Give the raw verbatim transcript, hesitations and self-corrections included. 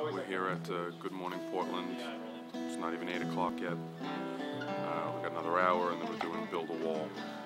We're here at uh, Good Morning Portland. It's not even eight o'clock yet. Uh, we got another hour and then we're doing Build a Wall.